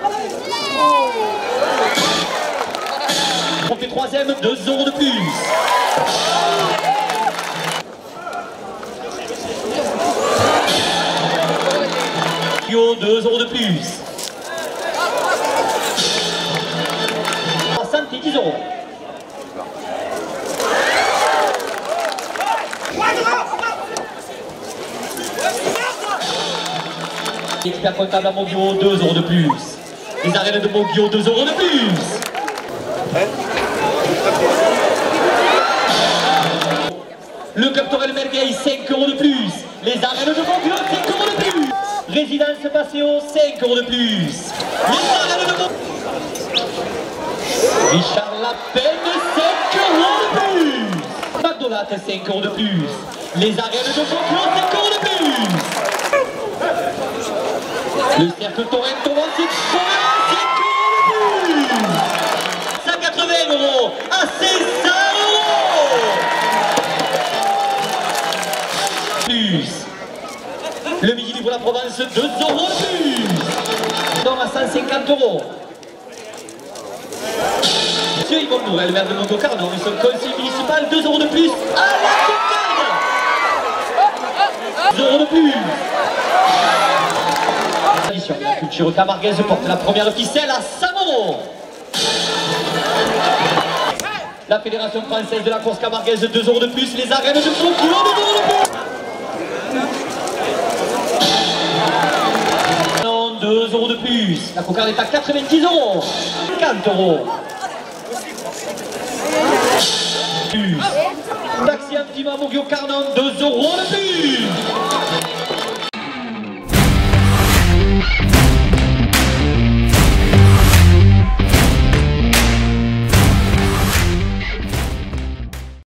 On fait troisième, 2 € de plus. Yo, 2 € de plus. 70 €. Expert comptable à Moguio, 2 € de plus. Les arènes de Moguio, 2 € de plus. Le club Torel Merguez, 5 € de plus. Les arènes de Moguio, 5 € de plus. Résidence Paseo, 5 € de plus. Les arènes de Moguio. Richard Lapenne, 5 € de plus. McDonald's, 5 € de plus. Les arènes de Moguio, 5 € de plus. Le cercle Torrento, 5 € de plus. 180 € à 600 € plus. Le Midi Libre la Provence, 2 € de plus. Donc à 150 €. Monsieur Yvon Nourel, maire de Montaucarnon, et son conseil municipal, 2 € de plus à la cocarde. 2 € de plus. La culture camarguaise porte la première ficelle à 100 €. La Fédération française de la course camarguaise, 2 € de plus. Les arènes de Montaucarnon, 2 € de plus. Non, 2 € de plus. La cocarde est à 90 €. 50 €. Plus. Taxi Antima Moguio Carnon, 2 € de plus.